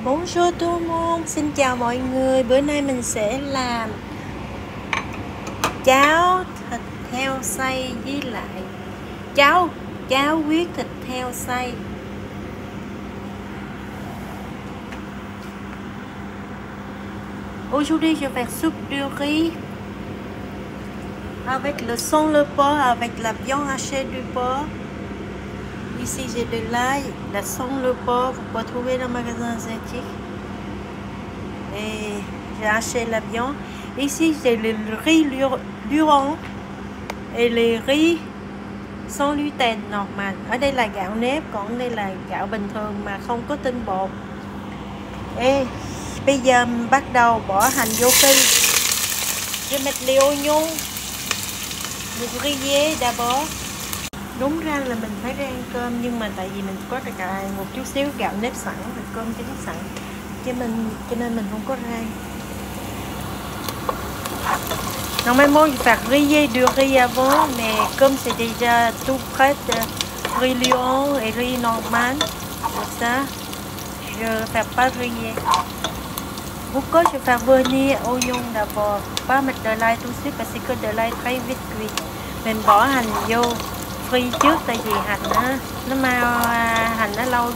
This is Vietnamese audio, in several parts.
Bonjour tout le monde, xin chào mọi người. Bữa nay mình sẽ làm cháo thịt heo xay với lại cháo huyết thịt heo xay. Aujourd'hui, je vais soupe de riz avec le sang le porc, avec la viande hachée du porc. Ici, j'ai de l'ail, la sang le porc, vous pouvez trouver dans le magasin asiatique. Et j'ai acheté la viande. Ici, j'ai le riz luron et le riz sans gluten normal. Ở đây là gạo nếp, còn đây là gạo bình thường mà không có tinh bột. Et bây giờ mình bắt đầu bỏ hành vô phi. Je mets les oignons, le grillé d'abord. Đúng ra là mình phải rang cơm, nhưng mà tại vì mình có cả một chút xíu gạo nếp sẵn và cơm chín sẵn, cho nên mình không có rang. Normalement, je vais griller du riz avant, mais comme c'est déjà tout prêt, riz luron et riz normal, pour ça, je ne vais pas griller. Pourquoi je vais venir oignon d'abord, pas mettre de l'ail tout de suite parce que de l'ail très vite cuit. Mình bỏ hành vô phi trước, tại vì hành nó hành nó lâu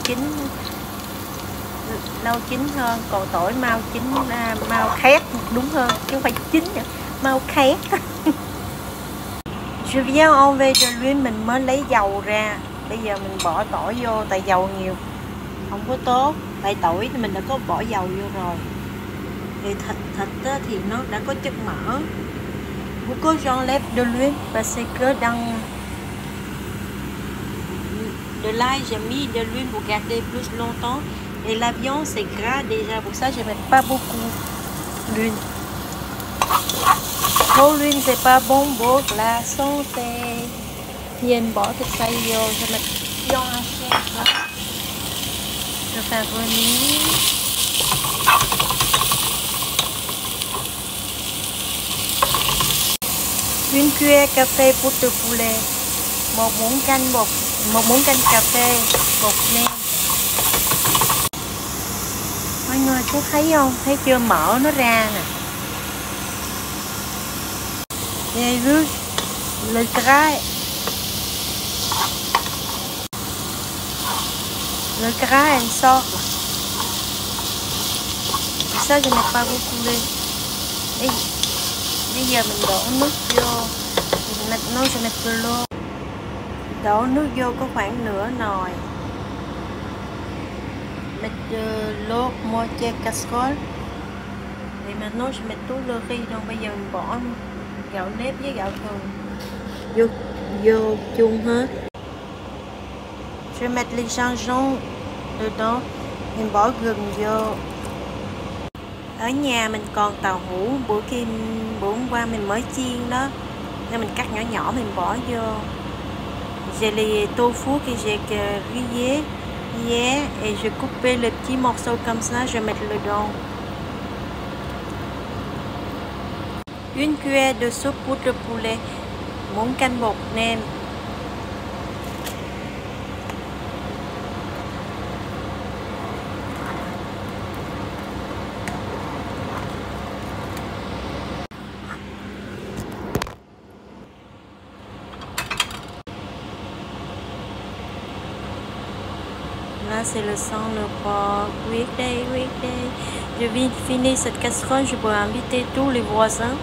chín hơn, còn tỏi mau chín mau khét đúng hơn, chứ không phải chín nữa, mau khét. Je viens enlever de l'huile, mình mới lấy dầu ra. Bây giờ mình bỏ tỏi vô, tại dầu nhiều không có tốt, tại tỏi thì mình đã có bỏ dầu vô rồi. Thì thịt thì nó đã có chất mỡ. Pourquoi j'enlève de l'huile? Parce que dans de l'ail, j'ai mis de l'huile pour garder plus longtemps. Et la viande, c'est gras déjà. Pour ça, je ne mets pas beaucoup d'huile. Trop l'huile, c'est pas bon pour la santé. Nhìn bỏ thịt xay vô, je mets viande hachée. Je fais venir. Une cuillère café pour de poulet. Một muỗng canh cà phê bột nêm. Mọi người có thấy không? Thấy chưa, mỡ nó ra nè. J'ai vu le gras. Le gras elle sort. Ça je mets pas beaucoup lên. Bây giờ mình đổ nước vô. Maintenant je mets de l'eau. Đổ nước vô có khoảng nửa nồi. Mettre de l'eau moitié casserole. Et maintenant je mets tout le riz. Donc bây giờ mình bỏ gạo nếp với gạo thường vô chung hết. Je mets les gingembre dedans. Mình bỏ gừng vô. Ở nhà mình còn tàu hũ, bữa hôm qua mình mới chiên đó, nên mình cắt nhỏ nhỏ mình bỏ vô. J'ai les tofu que j'ai grillé hier et je coupe les petits morceaux comme ça, je mets le dedans. Une cuillère de soupe pour le poulet, muỗng canh bột nêm. Là c'est le sang, le porc. Weekday. Je viens de finir cette casserole, je peux inviter tous les voisins.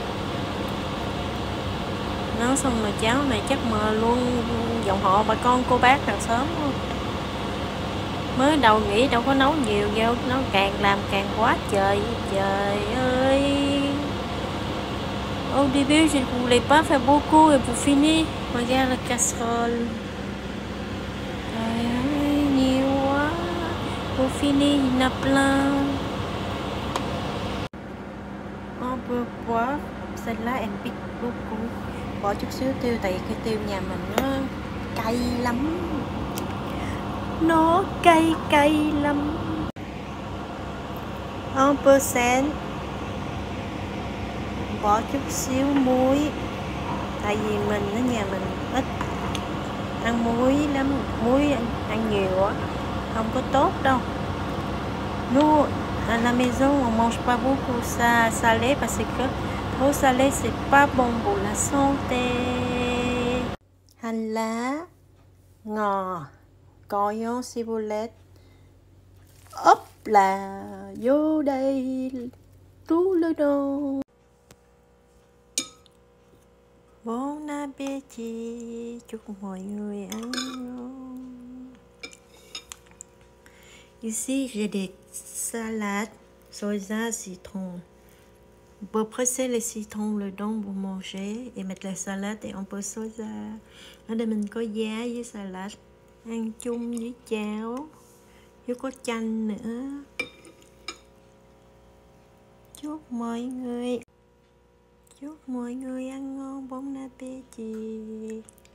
Nấu xong nồi cháo này chắc mà luôn dòng họ bà con cô bác hàng xóm luôn. Mới đầu nghĩ đâu có nấu nhiều vô, nó càng làm càng quá trời ơi. Au début je ne voulais pas faire beaucoup et pour finir, regarde la casserole. Pour finir, il y en a plein. On peut voir celle-là elle pique beaucoup. Bỏ chút xíu tiêu, tại cái tiêu nhà mình nó cay lắm. Nó cay lắm. Un peu sel. Bỏ chút xíu muối. Tại vì mình ở nhà mình ít ăn muối lắm, muối ăn nhiều á không có tốt đâu. Nous, à la maison, on mange pas beaucoup ça salé parce que trop salé, c'est pas bon pour la santé. Hành lá, ngò, coriandre, ciboulette. Hop là, vô đây, tú lơ đâu. Bon appétit, chúc mọi người ăn ngon. Ici, j'ai des salades, soja, citron. On peut presser les citrons dedans pour manger et mettre la salade et un peu soja. Ở đây mình có giá với salad, ăn chung với cháo, với có chanh nữa. Chúc mọi người ăn ngon, bon appétit.